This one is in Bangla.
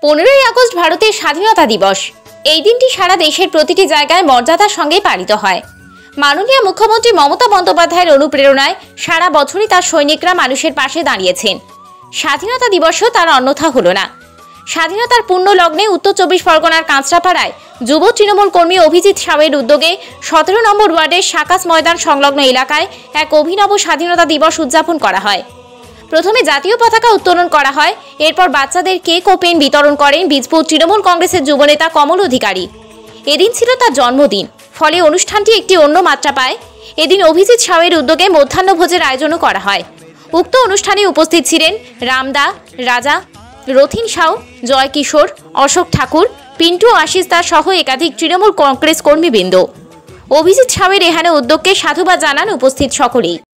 15ই আগস্ট ভারতের স্বাধীনতা দিবস। এই দিনটি সারা দেশের প্রতিটি জায়গায় মর্যাদার সঙ্গে পালিত হয়। মাননীয় মুখ্যমন্ত্রী মমতা বন্দ্যোপাধ্যায়ের অনুপ্রেরণায় সারা বছরই তার সৈনিকরা মানুষের পাশে দাঁড়িয়েছেন। স্বাধীনতা দিবসও তার অন্যথা হলো না। স্বাধীনতার পূর্ণ লগ্নে উত্তর 24 পরগনার কাঁচরাপাড়ায় যুব তৃণমূল কর্মী অভিজিৎ সাউয়ের উদ্যোগে 17 নম্বর ওয়ার্ডের সাকাস ময়দান সংলগ্ন এলাকায় এক অভিনব স্বাধীনতা দিবস উদযাপন করা হয়। প্রথমে জাতীয় পতাকা উত্তোলন করা হয়, এরপর বাচ্চাদের কেক ও পেন বিতরণ করেন বীজপুর তৃণমূল কংগ্রেসের যুবনেতা কমল অধিকারী। এদিন ছিল তার জন্মদিন, ফলে অনুষ্ঠানটি একটি অন্য মাত্রা পায়। এদিন অভিজিৎ সাউয়ের উদ্যোগে মধ্যাহ্নভোজের আয়োজনও করা হয়। উক্ত অনুষ্ঠানে উপস্থিত ছিলেন রামদা, রাজা, রথিন সাউ, জয় কিশোর, অশোক ঠাকুর, পিন্টু আশিস দাস সহ একাধিক তৃণমূল কংগ্রেস কর্মীবৃন্দ। অভিজিৎ সাউয়ের এখানে উদ্যোগকে সাধুবাদ জানান উপস্থিত সকলেই।